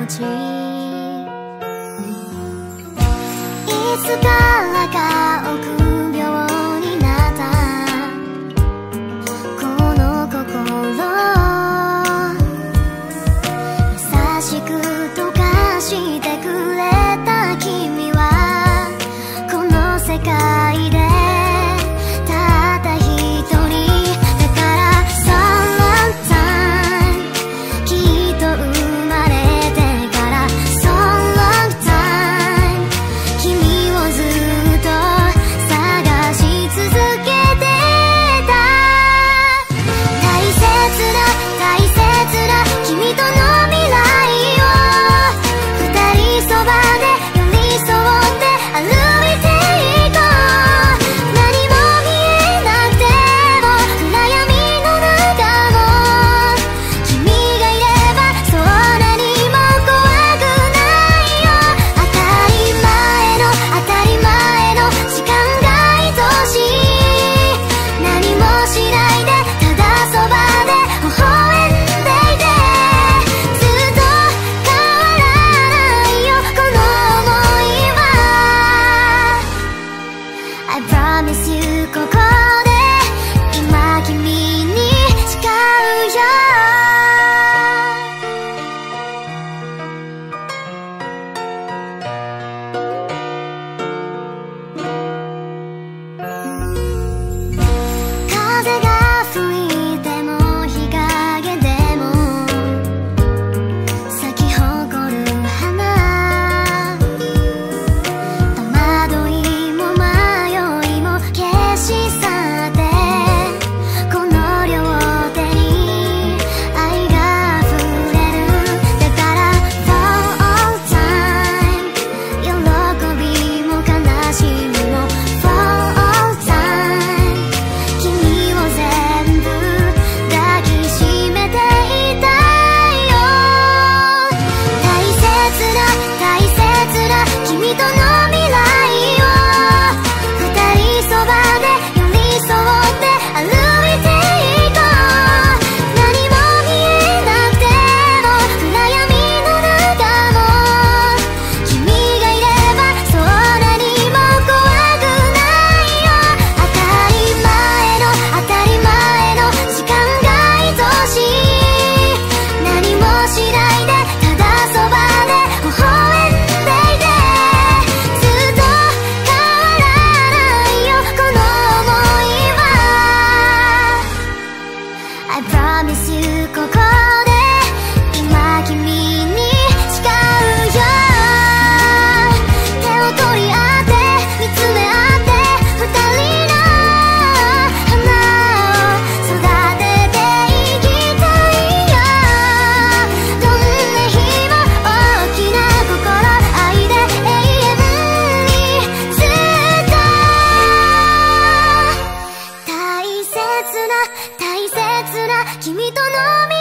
ち、いつからか臆病になったこの心、優しく溶かしてくれた君はこの世界でたった一人だから。 So long time きっと生まれてから So long time 君をずっと探し続けてた。大切な大切な君との未来を二人そばで寄り添って歩いていこう。何も見えなくても暗闇の中も君がいればそう何も怖くないよ。当たり前の当たり前の時間が愛しい。何もしないでただそばで微笑んでいて、ずっと変わらないよこの想いは。 I promise you ここで今君に誓うよ。風が吹いても日陰でも咲き誇る花、戸惑いも迷いも消し去ってこの両手に愛が溢れる。だから For all time 喜びも悲しみも For all time 君を全部抱きしめていたいよ。大切な大切な君との未来を二人そばで寄り添って歩いていこう。何も見えなくても暗闇の中も君がいればそう何も怖くないよ。当たり前の当たり前の時間が愛しい。何もしないでただそばで微笑んでいて、ずっと変わらないよこの想いは。 I promise you ここで今君に誓うよ。手を取り合って見つめ合って二人の花を育てていきたいよ。どんな日も大きな心愛で永遠にずっと大切な大切な君との未来